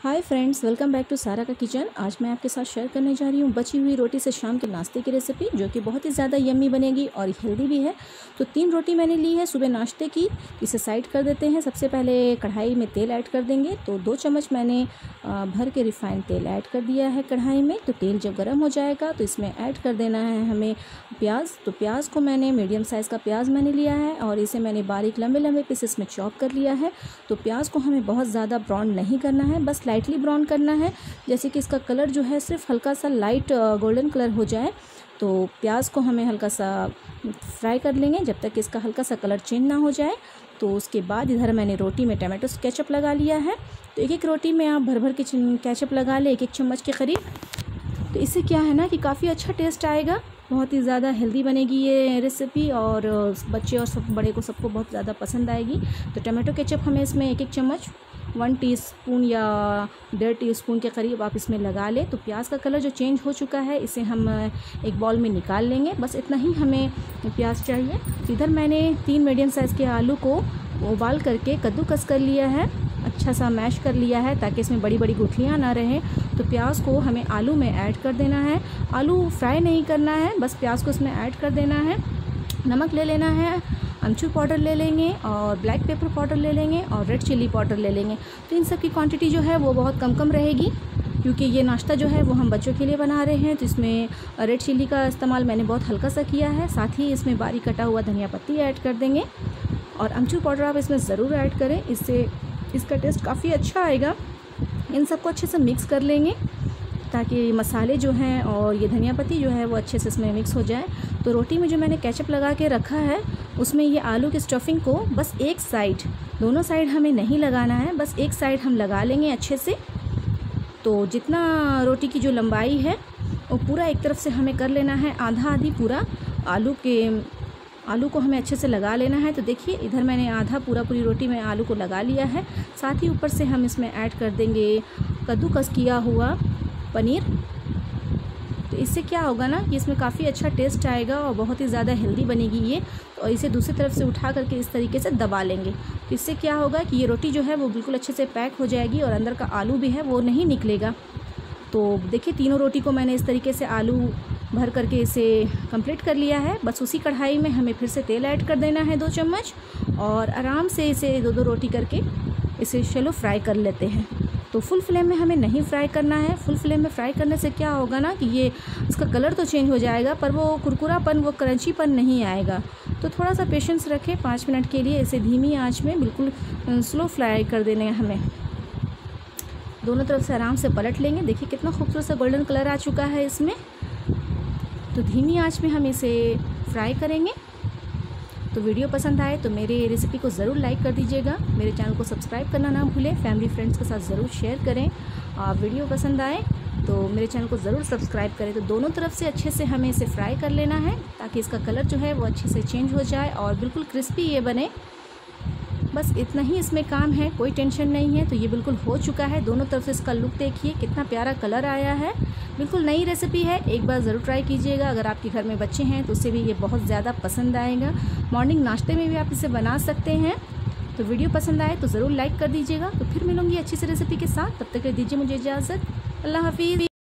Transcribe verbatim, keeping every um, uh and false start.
Hi friends, welcome back to Sara का kitchen. आज मैं आपके साथ शेयर करने जा रही हूँ बची हुई रोटी से शाम के नाश्ते की रेसिपी, जो कि बहुत ही ज़्यादा यम्मी बनेगी और हेल्दी भी है। तो तीन रोटी मैंने ली है सुबह नाश्ते की। इसे साइड कर देते हैं। सबसे पहले कढ़ाई में तेल ऐड कर देंगे। तो दो चम्मच मैंने भर के रिफाइंड तेल ऐड कर दिया है कढ़ाई में। तो तेल जब गर्म हो जाएगा तो इसमें ऐड कर देना है हमें प्याज। तो प्याज को मैंने मीडियम साइज़ का प्याज मैंने लिया है और इसे मैंने बारीक लंबे लंबे पीसेस में चॉप कर लिया है। तो प्याज को हमें बहुत ज़्यादा ब्राउन नहीं करना है, बस लाइटली ब्राउन करना है, जैसे कि इसका कलर जो है सिर्फ हल्का सा लाइट गोल्डन कलर हो जाए। तो प्याज को हमें हल्का सा फ्राई कर लेंगे जब तक इसका हल्का सा कलर चेंज ना हो जाए। तो उसके बाद इधर मैंने रोटी में टमाटो केचप लगा लिया है। तो एक एक रोटी में आप भर भर के केचप लगा लें, एक एक चम्मच के करीब। तो इससे क्या है ना कि काफ़ी अच्छा टेस्ट आएगा, बहुत ही ज़्यादा हेल्दी बनेगी ये रेसिपी और बच्चे और सब बड़े को सबको बहुत ज़्यादा पसंद आएगी। तो टमाटो केचप हमें इसमें एक एक चम्मच वन टीस्पून या डेढ़ टीस्पून के करीब आप इसमें लगा लें। तो प्याज का कलर जो चेंज हो चुका है इसे हम एक बाउल में निकाल लेंगे, बस इतना ही हमें प्याज चाहिए। इधर मैंने तीन मीडियम साइज़ के आलू को उबाल करके कद्दूकस कर लिया है, अच्छा सा मैश कर लिया है ताकि इसमें बड़ी बड़ी गुठलियाँ ना रहें। तो प्याज को हमें आलू में ऐड कर देना है। आलू फ्राई नहीं करना है, बस प्याज को इसमें ऐड कर देना है। नमक ले लेना है, अमचूर पाउडर ले लेंगे और ब्लैक पेपर पाउडर ले लेंगे और रेड चिल्ली पाउडर ले लेंगे। तो इन सब की क्वांटिटी जो है वो बहुत कम कम रहेगी, क्योंकि ये नाश्ता जो है वो हम बच्चों के लिए बना रहे हैं। तो इसमें रेड चिल्ली का इस्तेमाल मैंने बहुत हल्का सा किया है। साथ ही इसमें बारीक कटा हुआ धनिया पत्ती ऐड कर देंगे और अमचूर पाउडर आप इसमें ज़रूर ऐड करें, इससे इसका टेस्ट काफ़ी अच्छा आएगा। इन सबको अच्छे से मिक्स कर लेंगे ताकि मसाले जो हैं और ये धनिया पत्ती जो है वो अच्छे से इसमें मिक्स हो जाए। तो रोटी में जो मैंने केचप लगा के रखा है उसमें ये आलू की स्टफिंग को बस एक साइड, दोनों साइड हमें नहीं लगाना है, बस एक साइड हम लगा लेंगे अच्छे से। तो जितना रोटी की जो लंबाई है वो पूरा एक तरफ से हमें कर लेना है, आधा आधी पूरा आलू के आलू को हमें अच्छे से लगा लेना है। तो देखिए इधर मैंने आधा पूरा पूरी रोटी में आलू को लगा लिया है। साथ ही ऊपर से हम इसमें ऐड कर देंगे कद्दूकस किया हुआ पनीर। तो इससे क्या होगा ना कि इसमें काफ़ी अच्छा टेस्ट आएगा और बहुत ही ज़्यादा हेल्दी बनेगी ये। तो इसे दूसरी तरफ से उठा करके इस तरीके से दबा लेंगे। तो इससे क्या होगा कि ये रोटी जो है वो बिल्कुल अच्छे से पैक हो जाएगी और अंदर का आलू भी है वो नहीं निकलेगा। तो देखिए तीनों रोटी को मैंने इस तरीके से आलू भर करके इसे कंप्लीट कर लिया है। बस उसी कढ़ाई में हमें फिर से तेल ऐड कर देना है दो चम्मच और आराम से इसे दो दो रोटी करके इसे शैलो फ्राई कर लेते हैं। तो फुल फ्लेम में हमें नहीं फ्राई करना है। फुल फ्लेम में फ्राई करने से क्या होगा ना कि ये इसका कलर तो चेंज हो जाएगा पर वो कुरकुरापन, वो क्रंचीपन नहीं आएगा। तो थोड़ा सा पेशेंस रखें, पाँच मिनट के लिए इसे धीमी आंच में बिल्कुल स्लो फ्राई कर देने हमें। दोनों तरफ से आराम से पलट लेंगे। देखिए कितना खूबसूरत सा गोल्डन कलर आ चुका है इसमें। तो धीमी आंच में हम इसे फ्राई करेंगे। तो वीडियो पसंद आए तो मेरे रेसिपी को ज़रूर लाइक कर दीजिएगा। मेरे चैनल को सब्सक्राइब करना ना भूलें। फैमिली फ्रेंड्स के साथ ज़रूर शेयर करें। और वीडियो पसंद आए तो मेरे चैनल को ज़रूर सब्सक्राइब करें। तो दोनों तरफ से अच्छे से हमें इसे फ्राई कर लेना है ताकि इसका कलर जो है वो अच्छे से चेंज हो जाए और बिल्कुल क्रिस्पी ये बने। बस इतना ही इसमें काम है, कोई टेंशन नहीं है। तो ये बिल्कुल हो चुका है। दोनों तरफ से इसका लुक देखिए कितना प्यारा कलर आया है। बिल्कुल नई रेसिपी है, एक बार ज़रूर ट्राई कीजिएगा। अगर आपके घर में बच्चे हैं तो उससे भी ये बहुत ज़्यादा पसंद आएगा। मॉर्निंग नाश्ते में भी आप इसे बना सकते हैं। तो वीडियो पसंद आए तो ज़रूर लाइक कर दीजिएगा। तो फिर मिलूंगी अच्छी सी रेसिपी के साथ, तब तक दीजिए मुझे इजाज़त। अल्लाह हाफिज़।